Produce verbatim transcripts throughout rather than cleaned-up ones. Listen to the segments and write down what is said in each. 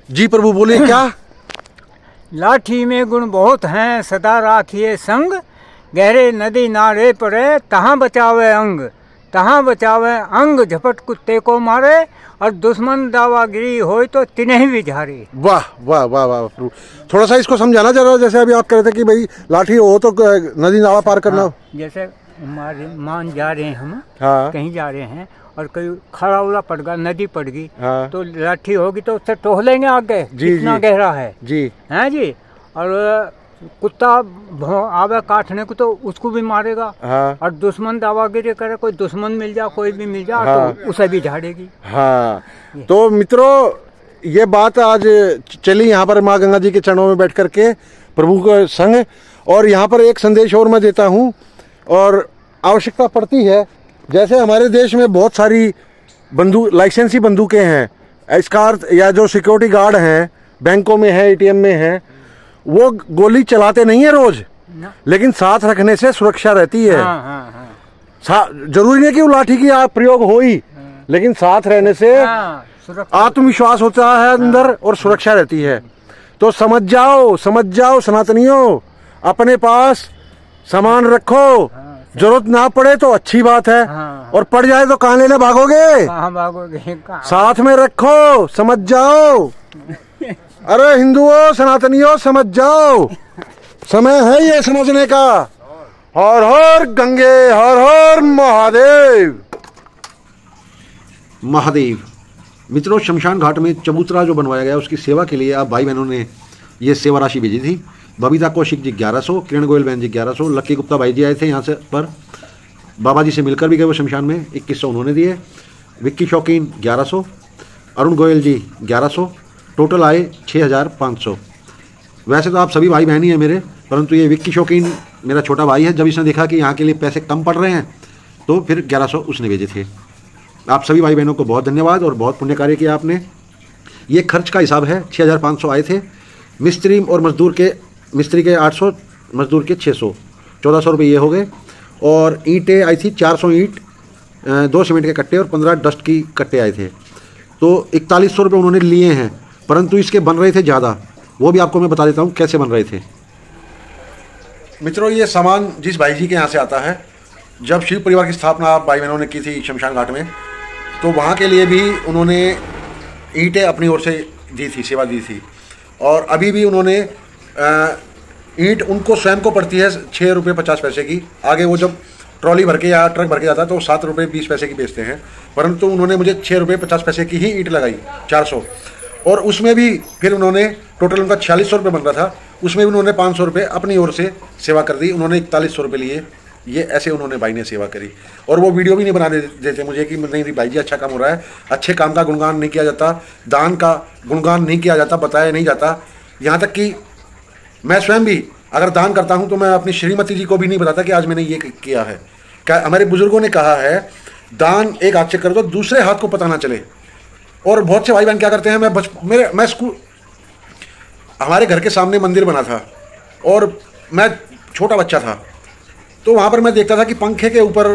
जी प्रभु बोलिए क्या? लाठी में गुण बहुत हैं, सदा राखिए संग, गहरे नदी नारे पड़े, तहाँ बचावे अंग, तहाँ बचावे अंग, झपट कुत्ते को मारे, और दुश्मन दावागिरी हो तो तिन्हें भी झारे। वाह वाह वाह वाह प्रभु, थोड़ा सा इसको समझाना जरा। जैसे अभी आप कह रहे थे कि भाई लाठी हो तो नदी नाला पार करना। हाँ, जैसे हमारे मान जा रहे हैं हम, हाँ। कहीं जा रहे हैं और कहीं खड़ा उड़ा पड़ गया, नदी पड़ गई, हाँ। तो लाठी होगी तो उससे टोह लेंगे आगे, कितना गहरा है जी, हैं जी। और कुत्ता आवे काटने को तो उसको भी मारेगा। हाँ। और दुश्मन दावागिरी करे, कोई दुश्मन मिल जा, कोई भी मिल जा, हाँ। तो उसे भी झाड़ेगी। हाँ। तो मित्रों, ये बात आज चली यहाँ पर माँ गंगा जी के चरणों में बैठ करके प्रभु के संग। और यहाँ पर एक संदेश और मैं देता हूँ, और आवश्यकता पड़ती है, जैसे हमारे देश में बहुत सारी बंदूक, लाइसेंसी बंदूकें हैं, स्कार या जो सिक्योरिटी गार्ड हैं, बैंकों में है, एटीएम में है, वो गोली चलाते नहीं है रोज, लेकिन साथ रखने से सुरक्षा रहती है। हाँ, हाँ, हाँ। जरूरी नहीं कि वो लाठी की आप प्रयोग हो ही, हाँ। लेकिन साथ रहने से हाँ, आत्मविश्वास होता है अंदर, हाँ। और सुरक्षा रहती है। तो समझ जाओ, समझ जाओ सनातनियों, अपने पास सामान रखो, हाँ। जरूरत ना पड़े तो अच्छी बात है, हाँ। और पड़ जाए तो कहाँ लेने भागोगे? कहाँ भागोगे? कहाँ? साथ में रखो, समझ जाओ। अरे हिंदुओं, सनातनियों, समझ जाओ, समय है ये समझने का। हर हर गंगे, हर हर महादेव। महादेव मित्रों, शमशान घाट में चबूतरा जो बनवाया गया उसकी सेवा के लिए आप भाई बहनों ने ये सेवा राशि भेजी थी। बबीता कौशिक जी ग्यारह सौ, किरण गोयल बहन जी ग्यारह सौ, लक्की गुप्ता भाई जी आए थे यहाँ से पर बाबा जी से मिलकर भी गए वो शमशान में, इक्कीस सौ उन्होंने दिए। विक्की शौकीन ग्यारह सौ, अरुण गोयल जी ग्यारह सौ, टोटल आए छः हज़ार पाँच सौ। वैसे तो आप सभी भाई बहन ही हैं मेरे, परंतु ये विक्की शौकीन मेरा छोटा भाई है। जब इसने देखा कि यहाँ के लिए पैसे कम पड़ रहे हैं तो फिर ग्यारह सौ उसने भेजे थे। आप सभी भाई बहनों को बहुत धन्यवाद और बहुत पुण्य कार्य किया आपने। ये खर्च का हिसाब है, छः हज़ार पाँच सौ आए थे। मिस्त्री और मजदूर के, मिस्त्री के आठ सौ, मजदूर के छः सौ, चौदह सौ रुपये ये हो गए। और ईंटें आई थी चार सौ ईंट, दो सीमेंट के कट्टे और पंद्रह डस्ट की कट्टे आए थे, तो इकतालीस सौ रुपये उन्होंने लिए हैं। परंतु इसके बन रहे थे ज़्यादा, वो भी आपको मैं बता देता हूँ कैसे बन रहे थे। मित्रों, ये सामान जिस भाई जी के यहाँ से आता है, जब शिव परिवार की स्थापना आप भाई बहनों ने की थी शमशान घाट में, तो वहाँ के लिए भी उन्होंने ईंटें अपनी ओर से दी थी, सेवा दी थी। और अभी भी उन्होंने ईंट उनको स्वयं को पड़ती है छः रुपये पचास पैसे की। आगे वो जब ट्रॉली भर के या ट्रक भर के जाता है तो सात रुपये बीस पैसे की बेचते हैं, परंतु उन्होंने मुझे छः रुपये पचास पैसे की ही ईंट लगाई, चार सौ। और उसमें भी फिर उन्होंने टोटल उनका छियालीस सौ रुपये बन रहा था, उसमें भी उन्होंने पाँच सौ रुपये अपनी ओर से सेवा कर दी। उन्होंने इकतालीस सौ रुपये लिए। ये ऐसे उन्होंने भाई ने सेवा करी। और वो वीडियो भी नहीं बना देते मुझे कि नहीं नहीं भाई जी अच्छा काम हो रहा है, अच्छे काम का गुणगान नहीं किया जाता, दान का गुणगान नहीं किया जाता, बताया नहीं जाता। यहाँ तक कि मैं स्वयं भी अगर दान करता हूँ तो मैं अपनी श्रीमती जी को भी नहीं बताता कि आज मैंने ये किया है। क्या हमारे बुजुर्गों ने कहा है, दान एक हाथ से कर दो, दूसरे हाथ को पता ना चले। और बहुत से भाई बहन क्या करते हैं, मैं बच मेरे मैं स्कूल, हमारे घर के सामने मंदिर बना था और मैं छोटा बच्चा था, तो वहाँ पर मैं देखता था कि पंखे के ऊपर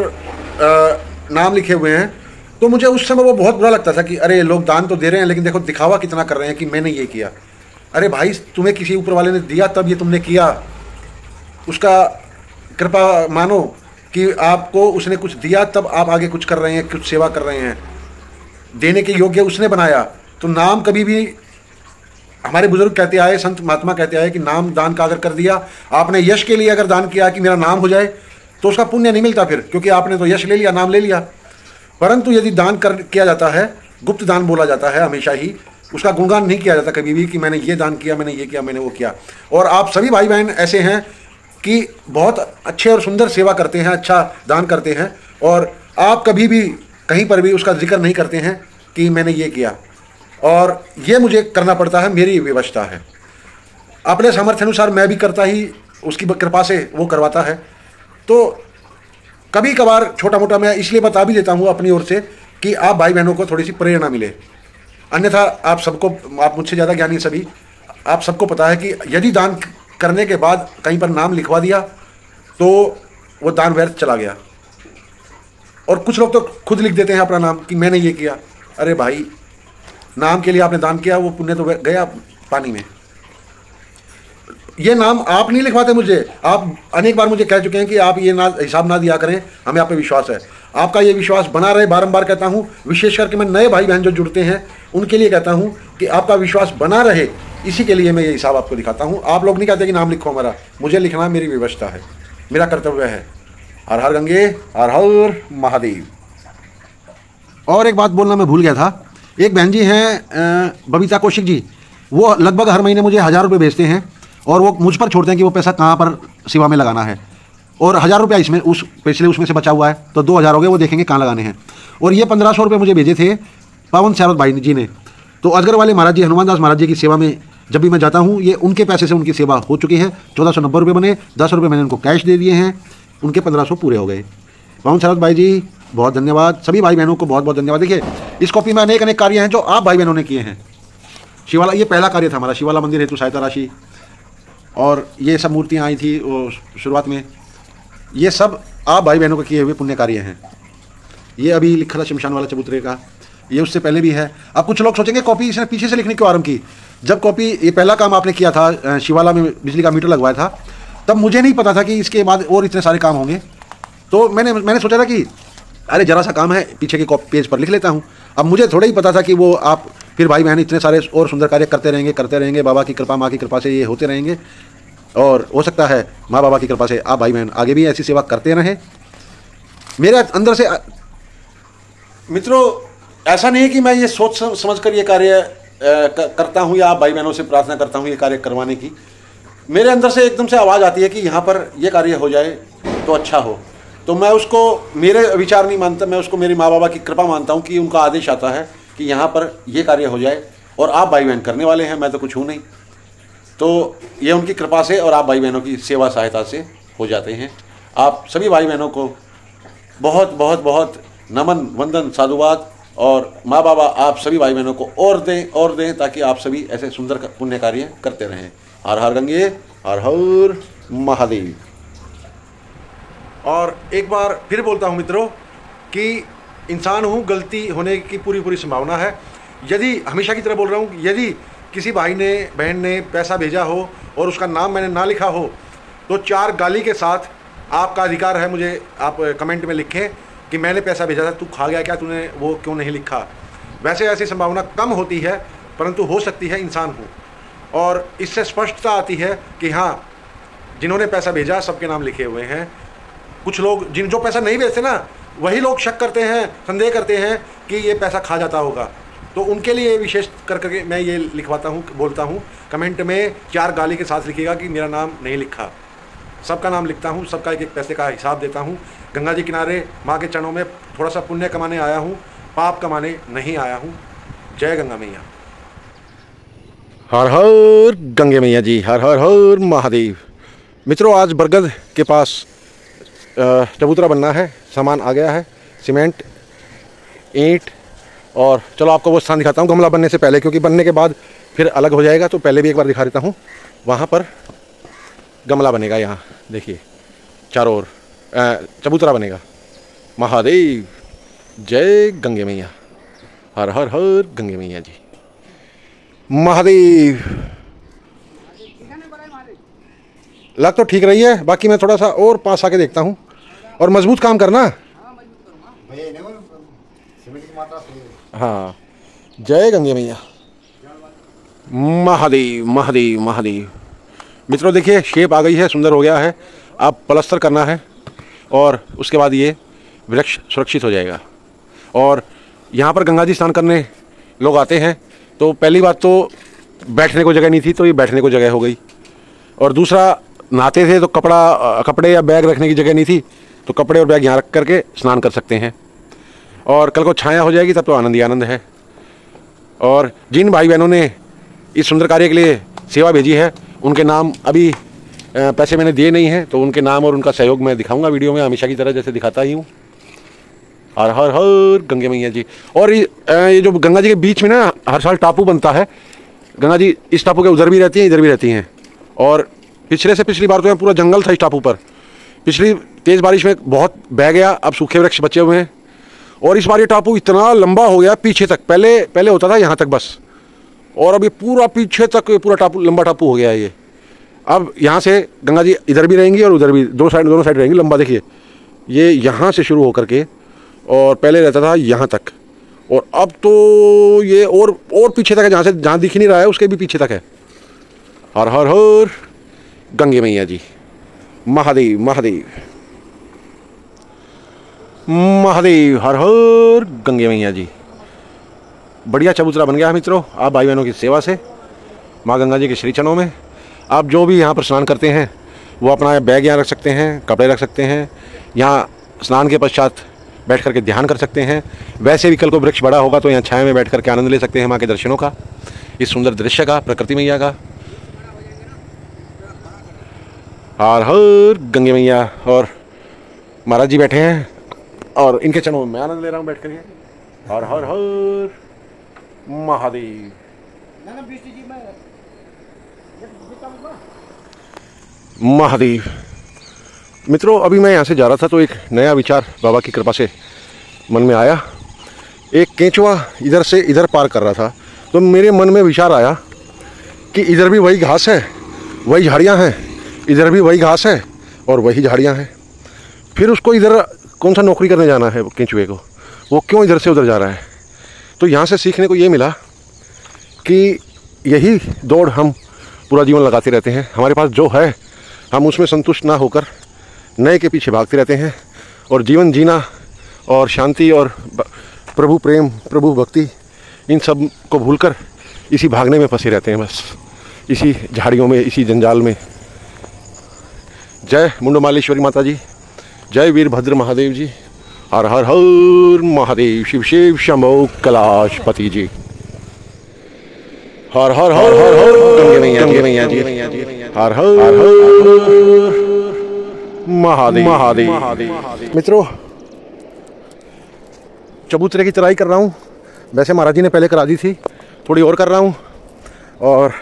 नाम लिखे हुए हैं। तो मुझे उस समय वो बहुत बुरा लगता था कि अरे लोग दान तो दे रहे हैं लेकिन देखो दिखावा कितना कर रहे हैं कि मैंने ये किया। अरे भाई, तुम्हें किसी ऊपर वाले ने दिया तब ये तुमने किया, उसका कृपा मानो कि आपको उसने कुछ दिया तब आप आगे कुछ कर रहे हैं, कुछ सेवा कर रहे हैं। देने के योग्य उसने बनाया। तो नाम कभी भी, हमारे बुजुर्ग कहते आए, संत महात्मा कहते आए कि नाम दान का अगर कर दिया, आपने यश के लिए अगर दान किया कि मेरा नाम हो जाए, तो उसका पुण्य नहीं मिलता फिर, क्योंकि आपने तो यश ले लिया, नाम ले लिया। परंतु यदि दान कर किया जाता है, गुप्त दान बोला जाता है हमेशा ही, उसका गुणगान नहीं किया जाता कभी भी कि मैंने ये दान किया, मैंने ये किया, मैंने वो किया। और आप सभी भाई बहन ऐसे हैं कि बहुत अच्छे और सुंदर सेवा करते हैं, अच्छा दान करते हैं, और आप कभी भी कहीं पर भी उसका जिक्र नहीं करते हैं कि मैंने ये किया। और ये मुझे करना पड़ता है, मेरी व्यवस्था है, अपने सामर्थ्य अनुसार मैं भी करता ही, उसकी कृपा से वो करवाता है। तो कभी कभार छोटा मोटा मैं इसलिए बता भी देता हूँ अपनी ओर से कि आप भाई बहनों को थोड़ी सी प्रेरणा मिले। अन्यथा आप सबको, आप मुझसे ज़्यादा ज्ञानी सभी, आप सबको पता है कि यदि दान करने के बाद कहीं पर नाम लिखवा दिया तो वो दान व्यर्थ चला गया। और कुछ लोग तो खुद लिख देते हैं अपना नाम कि मैंने ये किया। अरे भाई, नाम के लिए आपने दान किया, वो पुण्य तो गया पानी में। ये नाम आप नहीं लिखवाते मुझे, आप अनेक बार मुझे कह चुके हैं कि आप ये ना हिसाब ना दिया करें, हमें आप पे विश्वास है। आपका ये विश्वास बना रहे, बारंबार कहता हूँ। विशेष करके मैं नए भाई बहन जो जुड़ते हैं उनके लिए कहता हूँ कि आपका विश्वास बना रहे, इसी के लिए मैं ये हिसाब आपको दिखाता हूँ। आप लोग नहीं कहते कि नाम लिखो हमारा, मुझे लिखना मेरी व्यवस्था है, मेरा कर्तव्य है। हर हर गंगे, हर हर महादेव। और एक बात बोलना मैं भूल गया था, एक बहन जी हैं बबीता कौशिक जी, वो लगभग हर महीने मुझे हज़ार रुपये भेजते हैं और वो मुझ पर छोड़ते हैं कि वो पैसा कहाँ पर सेवा में लगाना है। और हज़ार रुपया इसमें उस पिछले उसमें से बचा हुआ है, तो दो हज़ार हो गए, वो देखेंगे कहाँ लगाने हैं। और ये पंद्रह सौ रुपये मुझे भेजे थे पावन सारद भाई जी ने। तो अजगर वाले महाराज जी, हनुमान दास महाराज जी की सेवा में जब भी मैं जाता हूँ, ये उनके पैसे से उनकी सेवा हो चुकी है। चौदह सौ नब्बे रुपये बने, दस रुपये मैंने उनको कैश दे दिए हैं, उनके पंद्रह सौ पूरे हो गए। पावन सारद भाई जी बहुत धन्यवाद, सभी भाई बहनों को बहुत बहुत धन्यवाद। देखिए इस कॉपी में अनेक अनेक कार्य हैं जो आप भाई बहनों ने किए हैं। शिवाला, ये पहला कार्य था हमारा, शिवाला मंदिर हेतु सहायता राशि, और ये सब मूर्तियाँ आई थी वो शुरुआत में, ये सब आप भाई बहनों के किए हुए पुण्य कार्य हैं। ये अभी लिखा था शमशान वाला चबूतरे का, ये उससे पहले भी है। अब कुछ लोग सोचेंगे कॉपी इसने पीछे से लिखने क्यों आरंभ की। जब कॉपी ये पहला काम आपने किया था, शिवाला में बिजली का मीटर लगवाया था, तब मुझे नहीं पता था कि इसके बाद और इतने सारे काम होंगे। तो मैंने मैंने सोचा था कि अरे जरा सा काम है, पीछे के पेज पर लिख लेता हूँ। अब मुझे थोड़ा ही पता था कि वो आप फिर भाई बहन इतने सारे और सुंदर कार्य करते रहेंगे करते रहेंगे बाबा की कृपा, माँ की कृपा से ये होते रहेंगे। और हो सकता है माँ बाबा की कृपा से आप भाई बहन आगे भी ऐसी सेवा करते रहें। मेरे अंदर से मित्रों ऐसा नहीं है कि मैं ये सोच समझ कर ये कार्य करता हूँ या आप भाई बहनों से प्रार्थना करता हूँ ये कार्य करवाने की। मेरे अंदर से एकदम से आवाज़ आती है कि यहाँ पर ये कार्य हो जाए तो अच्छा हो। तो मैं उसको मेरे विचार नहीं मानता, मैं उसको मेरी माँ बाबा की कृपा मानता हूँ कि उनका आदेश आता है कि यहाँ पर ये कार्य हो जाए, और आप भाई बहन करने वाले हैं, मैं तो कुछ हूँ नहीं। तो ये उनकी कृपा से और आप भाई बहनों की सेवा सहायता से हो जाते हैं। आप सभी भाई बहनों को बहुत बहुत बहुत नमन वंदन साधुवाद, और माँ बाबा आप सभी भाई बहनों को और दें और दें ताकि आप सभी ऐसे सुंदर पुण्य कार्य करते रहें। हर हर गंगे, हर हर महादेव। और एक बार फिर बोलता हूँ मित्रों कि इंसान हूँ, गलती होने की पूरी पूरी संभावना है। यदि हमेशा की तरह बोल रहा हूँ, यदि किसी भाई ने बहन ने पैसा भेजा हो और उसका नाम मैंने ना लिखा हो, तो चार गाली के साथ आपका अधिकार है, मुझे आप कमेंट में लिखें कि मैंने पैसा भेजा था, तू खा गया क्या, तूने वो क्यों नहीं लिखा। वैसे ऐसी संभावना कम होती है, परंतु हो सकती है, इंसान हूँ। और इससे स्पष्टता आती है कि हाँ, जिन्होंने पैसा भेजा सबके नाम लिखे हुए हैं। कुछ लोग जिन जो पैसा नहीं भेजते ना, वही लोग शक करते हैं, संदेह करते हैं कि ये पैसा खा जाता होगा। तो उनके लिए विशेष कर करके मैं ये लिखवाता हूँ, बोलता हूँ, कमेंट में चार गाली के साथ लिखिएगा कि मेरा नाम नहीं लिखा। सबका नाम लिखता हूँ, सबका एक एक पैसे का हिसाब देता हूँ। गंगा जी किनारे माँ के चरणों में थोड़ा सा पुण्य कमाने आया हूँ, पाप कमाने नहीं आया हूँ। जय गंगा मैया। हर हर गंगे मैया जी, हर हर हर महादेव। मित्रों आज बरगद के पास चबूतरा बनना है, सामान आ गया है, सीमेंट, ईंट, और चलो आपको वो स्थान दिखाता हूँ गमला बनने से पहले, क्योंकि बनने के बाद फिर अलग हो जाएगा। तो पहले भी एक बार दिखा देता हूँ। वहाँ पर गमला बनेगा, यहाँ देखिए चारों ओर चबूतरा बनेगा। महादेव, जय गंगे मैया, हर हर हर गंगे मैया जी। महादेव लग तो ठीक रही है, बाकी मैं थोड़ा सा और पास आके देखता हूँ। और मजबूत काम करना। हाँ, जय गंगे मैया। महादेव महादेव महादेव। मित्रों देखिए शेप आ गई है, सुंदर हो गया है। अब प्लास्टर करना है और उसके बाद ये वृक्ष सुरक्षित हो जाएगा। और यहाँ पर गंगा जी स्नान करने लोग आते हैं, तो पहली बात तो बैठने को जगह नहीं थी, तो ये बैठने को जगह हो गई। और दूसरा, नहाते थे तो कपड़ा कपड़े या बैग रखने की जगह नहीं थी, तो कपड़े और बैग यहाँ रख करके स्नान कर सकते हैं। और कल को छाया हो जाएगी, तब तो आनंद ही आनंद है। और जिन भाई बहनों ने इस सुंदर कार्य के लिए सेवा भेजी है, उनके नाम अभी पैसे मैंने दिए नहीं हैं, तो उनके नाम और उनका सहयोग मैं दिखाऊंगा वीडियो में, हमेशा की तरह जैसे दिखाता ही हूँ। हर हर हर गंगे मैया जी। और ये जो गंगा जी के बीच में ना हर साल टापू बनता है, गंगा जी इस टापू के उधर भी रहती हैं, इधर भी रहती हैं। और पिछले से पिछली बार तो यहाँ पूरा जंगल था इस टापू पर। पिछली तेज़ बारिश में बहुत बह गया, अब सूखे वृक्ष बचे हुए हैं। और इस बार ये टापू इतना लंबा हो गया पीछे तक, पहले पहले होता था यहाँ तक बस, और अब ये पूरा पीछे तक पूरा टापू, लंबा टापू हो गया है ये। अब यहाँ से गंगा जी इधर भी रहेंगी और उधर भी, दो साइड दोनों साइड रहेंगी। लंबा देखिए ये यहाँ से शुरू होकर के, और पहले रहता था यहाँ तक, और अब तो ये और और पीछे तक है, जहाँ से जहाँ दिख नहीं रहा है उसके भी पीछे तक है। हर हर हर गंगे मैया जी, महादेव महादेव महादेव, हर हर गंगे मैया जी। बढ़िया चबूतरा बन गया है मित्रों, आप भाई बहनों की सेवा से, माँ गंगा जी के श्री चरणों में। आप जो भी यहाँ पर स्नान करते हैं वो अपना बैग यहाँ रख सकते हैं, कपड़े रख सकते हैं, यहाँ स्नान के पश्चात बैठ करके ध्यान कर सकते हैं। वैसे भी कल को वृक्ष बड़ा होगा तो यहाँ छाया में बैठ करके आनंद ले सकते हैं माँ के दर्शनों का, इस सुंदर दृश्य का, प्रकृति मैया का। हर हर गंगे मैया। और महाराज जी बैठे हैं और इनके चरणों में मैं आनंद ले रहा हूँ बैठ करके। हर हर हर महादेव। महादेव। मित्रों अभी मैं यहाँ से जा रहा था तो एक नया विचार बाबा की कृपा से मन में आया। एक केंचुआ इधर से इधर पार कर रहा था तो मेरे मन में विचार आया कि इधर भी वही घास है, वही झाड़ियाँ हैं, इधर भी वही घास है और वही झाड़ियाँ हैं। फिर उसको इधर कौन सा नौकरी करने जाना है केंचुए को, वो क्यों इधर से उधर जा रहा है। तो यहाँ से सीखने को ये मिला कि यही दौड़ हम पूरा जीवन लगाते रहते हैं। हमारे पास जो है हम उसमें संतुष्ट ना होकर नए के पीछे भागते रहते हैं, और जीवन जीना और शांति और प्रभु प्रेम, प्रभु भक्ति, इन सब को भूलकर इसी भागने में फंसे रहते हैं, बस इसी झाड़ियों में, इसी जंजाल में। जय मुंडमालेश्वरी माता जी, जय वीरभद्र महादेव जी। हर हर हर महादेव। शिव शिव शंभो कैलाशपति जी। हर हर हर हर हर गंगे मैया गंगे मैया जी। हर हर हर हर महादेव महादेव। मित्रों चबूतरे की चढ़ाई कर रहा हूँ, वैसे महाराज जी ने पहले करा दी थी, थोड़ी और कर रहा हूँ। और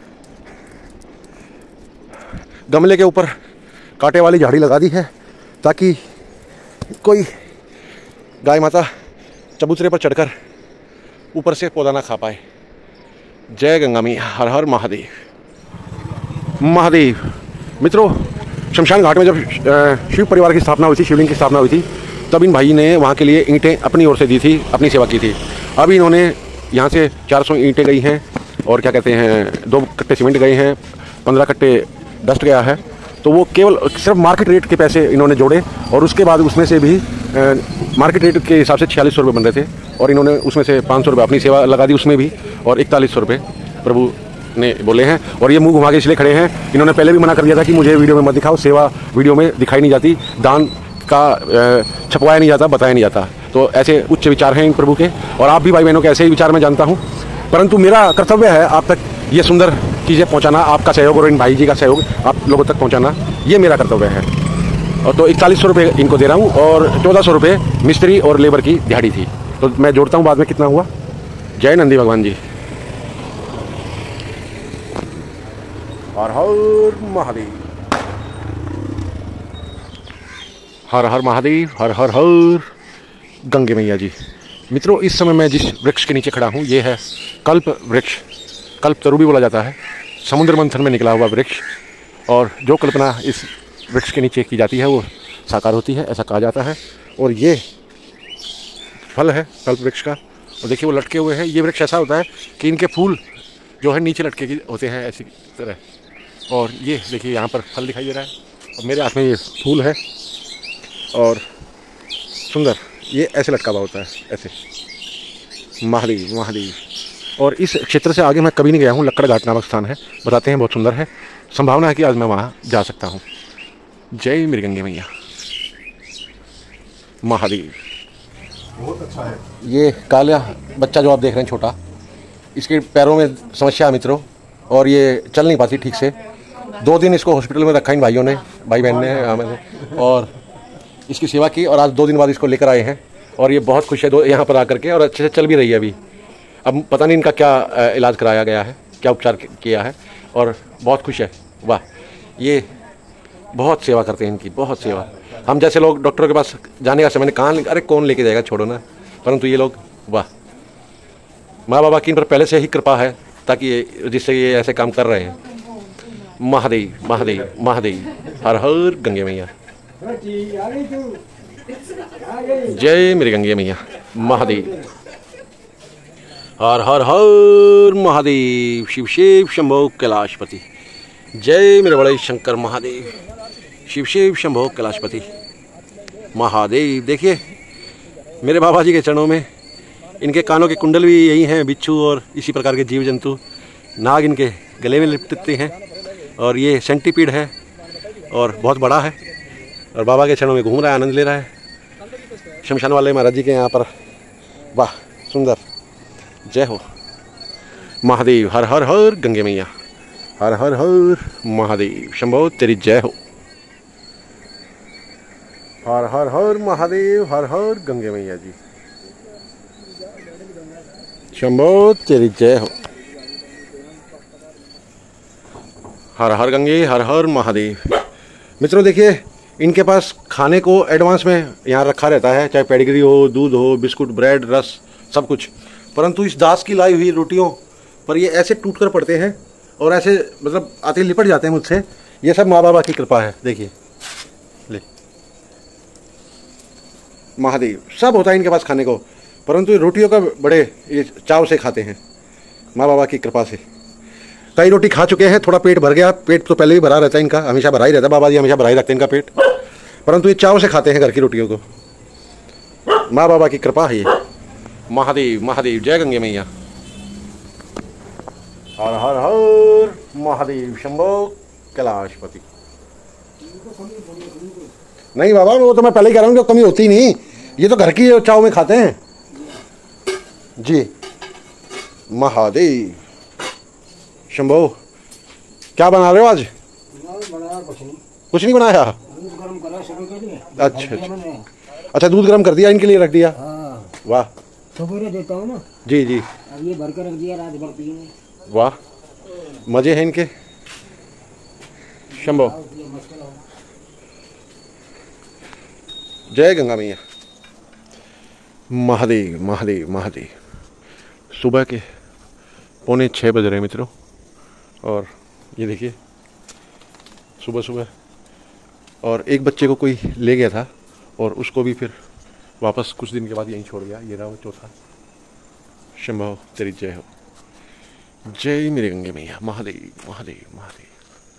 गमले के ऊपर कांटे वाली झाड़ी लगा दी है ताकि कोई गाय माता चबूतरे पर चढ़कर ऊपर से पौधा ना खा पाए। जय गंगा मैया। हर हर महादेव महादेव। मित्रों शमशान घाट में जब शिव परिवार की स्थापना हुई थी, शिवलिंग की स्थापना हुई थी, तब इन भाई ने वहाँ के लिए ईंटें अपनी ओर से दी थी, अपनी सेवा की थी। अभी इन्होंने यहाँ से चार सौ ईंटें गई हैं, और क्या कहते हैं दो कट्टे सीमेंट गए हैं, पंद्रह कट्टे डस्ट गया है। तो वो केवल सिर्फ मार्केट रेट के पैसे इन्होंने जोड़े, और उसके बाद उसमें से भी मार्केट रेट के हिसाब से छियालीस सौ रुपये बन रहे थे, और इन्होंने उसमें से पाँच सौ रुपये अपनी सेवा लगा दी उसमें भी, और इकतालीस सौ रुपये प्रभु ने बोले हैं। और ये मुंह घुमा के इसलिए खड़े हैं, इन्होंने पहले भी मना कर दिया था कि मुझे वीडियो में मत दिखाओ, सेवा वीडियो में दिखाई नहीं जाती, दान का छपवाया नहीं जाता, बताया नहीं जाता। तो ऐसे उच्च विचार हैं इन प्रभु के, और आप भी भाई बहनों के ऐसे ही विचार मैं जानता हूँ। परंतु मेरा कर्तव्य है आप तक ये सुंदर चीज़ें पहुँचाना, आपका सहयोग और इन भाई जी का सहयोग आप लोगों तक पहुँचाना, ये मेरा कर्तव्य है। और तो इकतालीस सौ रुपये इनको दे रहा हूँ, और चौदह सौ रुपये मिस्त्री और लेबर की दिहाड़ी थी। तो मैं जोड़ता हूँ बाद में कितना हुआ। जय नंदी भगवान जी। हर हर महादेव। हर हर महादेव। हर हर हर गंगे मैया जी। मित्रों इस समय मैं जिस वृक्ष के नीचे खड़ा हूँ ये है कल्प वृक्ष। कल्प तरु भी बोला जाता है, समुद्र मंथन में निकला हुआ वृक्ष, और जो कल्पना इस वृक्ष के नीचे की जाती है वो साकार होती है, ऐसा कहा जाता है। और ये फल है कल्प वृक्ष का, और देखिए वो लटके हुए हैं। ये वृक्ष ऐसा होता है कि इनके फूल जो है नीचे लटके होते हैं ऐसी तरह, और ये देखिए यहाँ पर फल दिखाई दे रहा है, और मेरे हाथ में ये फूल है, और सुंदर ये ऐसे लटका हुआ होता है, ऐसे। महादेव महादेव। और इस क्षेत्र से आगे मैं कभी नहीं गया हूँ, लक्कड़ घाट नामक स्थान है, बताते हैं बहुत सुंदर है, संभावना है कि आज मैं वहाँ जा सकता हूँ। जय मेरी गंगे मैया। महादेव। बहुत अच्छा है। ये काला बच्चा जो आप देख रहे हैं छोटा, इसके पैरों में समस्या है मित्रों, और ये चल नहीं पाती ठीक से। दो दिन इसको हॉस्पिटल में रखा इन भाइयों ने, भाई बहन ने, और इसकी सेवा की, और आज दो दिन बाद इसको लेकर आए हैं, और ये बहुत खुश है दो यहाँ पर आकर के, और अच्छे से चल भी रही है अभी। अब पता नहीं इनका क्या इलाज कराया गया है, क्या उपचार किया है, और बहुत खुश है। वाह, ये बहुत सेवा करते हैं इनकी, बहुत सेवा। हम जैसे लोग डॉक्टरों के पास जाने का समय नहीं, कहाँ अरे कौन लेके जाएगा, छोड़ो ना। परंतु ये लोग वाह, माँ बाबा की इन पर पहले से ही कृपा है, ताकि ये जिससे ये ऐसे काम कर रहे हैं। महादेव महादेव महादेव, हर हर गंगे मैया, जय मेरी गंगे मैया, महादेव, हर हर हर महादेव, शिव शिव शंभो कैलाशपति, जय मेरे बड़े शंकर महादेव, शिव शिव शंभो कैलाशपति महादेव। देखिए मेरे बाबा जी के चरणों में, इनके कानों के कुंडल भी यही हैं, बिच्छू और इसी प्रकार के जीव जंतु, नाग इनके गले में लिपटते हैं, और ये सेंटीपीड है और बहुत बड़ा है, और बाबा के चरणों में घूम रहा है, आनंद ले रहा है। शमशान वाले महाराज जी के यहाँ पर, वाह सुंदर, जय हो महादेव, हर हर हर गंगे मैया, हर हर हर महादेव, शंभो तेरी जय हो, हर हर हर महादेव, हर हर गंगे मैया जी, शंभो तेरी जय हो, हर हर गंगे, हर हर महादेव। मित्रों देखिए, इनके पास खाने को एडवांस में यहाँ रखा रहता है, चाहे पेडिग्री हो, दूध हो, बिस्कुट, ब्रेड, रस, सब कुछ। परंतु इस दास की लाई हुई रोटियों पर ये ऐसे टूट कर पड़ते हैं और ऐसे मतलब आते लिपट जाते हैं मुझसे। ये सब माँ बाबा की कृपा है। देखिए ले महादेव, सब होता है इनके पास खाने को, परंतु ये रोटियों का बड़े ये चाव से खाते हैं, माँ बाबा की कृपा से। कई रोटी खा चुके हैं, थोड़ा पेट भर गया, पेट तो पहले ही भरा रहता है इनका, हमेशा भरा ही रहता है, बाबा जी हमेशा भरा ही रखते हैं इनका पेट, परंतु ये चाव से खाते हैं घर की रोटियों को। माँ बाबा की कृपा है ये। महादेव महादेव, जय गंगे मैया, हर हर हर महादेव, शंभो कैलाशपति। नहीं बाबा, वो तो मैं पहले ही कह रहा हूँ कि कमी होती नहीं, ये तो घर की चाव में खाते हैं जी। महादेव शंभो, क्या बना रहे हो आज? कुछ नहीं बनाया। अच्छा अच्छा अच्छा, दूध गर्म कर दिया इनके लिए, रख दिया। वाह, सुबह देता हूँ ना जी जी, अब ये भर कर रख दिया, रात भर पीने। वाह, मजे हैं इनके। शंभो, जय गंगा मैया, महादेव महादेव महादेव। सुबह के पौने छः बज रहे मित्रों, और ये देखिए सुबह सुबह, और एक बच्चे को कोई ले गया था और उसको भी फिर वापस कुछ दिन के बाद यहीं छोड़ गया। ये रहा वो चौथा। शंभो तेरी जय हो, जय मेरी गंगे मैया, महादेव महादेव महादेव,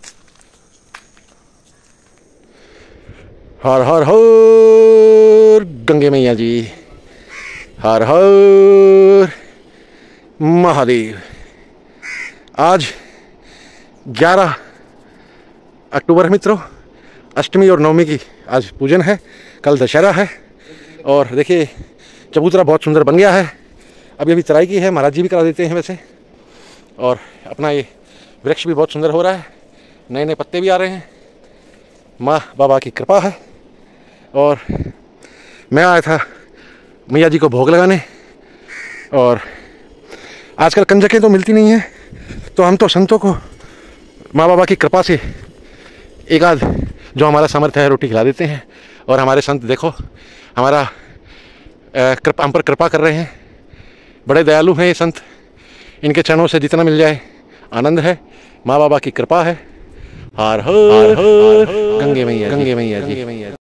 हर हर हर गंगे मैया जी, हर हर महादेव। आज ग्यारह अक्टूबर है मित्रों, अष्टमी और नवमी की आज पूजन है, कल दशहरा है। और देखिए चबूतरा बहुत सुंदर बन गया है। अभी अभी चराई की है, महाराज जी भी करा देते हैं वैसे। और अपना ये वृक्ष भी बहुत सुंदर हो रहा है, नए नए पत्ते भी आ रहे हैं, माँ बाबा की कृपा है। और मैं आया था मैया जी को भोग लगाने, और आजकल कंजकें तो मिलती नहीं हैं, तो हम तो संतों को माँ बाबा की कृपा से एक आध जो हमारा सामर्थ्य है रोटी खिला देते हैं। और हमारे संत देखो हमारा कृपा, हम पर कृपा कर रहे हैं, बड़े दयालु हैं ये संत। इनके चरणों से जितना मिल जाए आनंद है, माँ बाबा की कृपा है। हर हर गंगे मैया, गंगे मैया जी।